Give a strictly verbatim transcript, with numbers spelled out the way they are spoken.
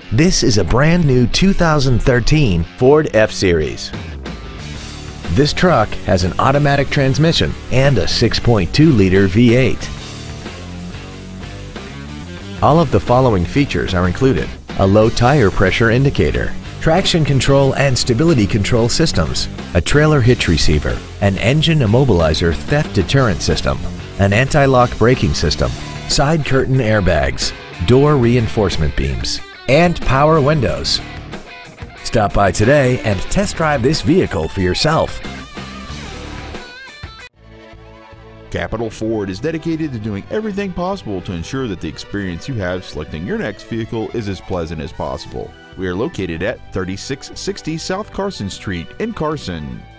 This is a brand new two thousand thirteen Ford F-Series. This truck has an automatic transmission and a six point two liter V eight. All of the following features are included: a low tire pressure indicator, traction control and stability control systems, a trailer hitch receiver, an engine immobilizer theft deterrent system, an anti-lock braking system, side curtain airbags, door reinforcement beams, and power windows. Stop by today and test drive this vehicle for yourself. Capital Ford is dedicated to doing everything possible to ensure that the experience you have selecting your next vehicle is as pleasant as possible. We are located at thirty-six sixty South Carson Street in Carson.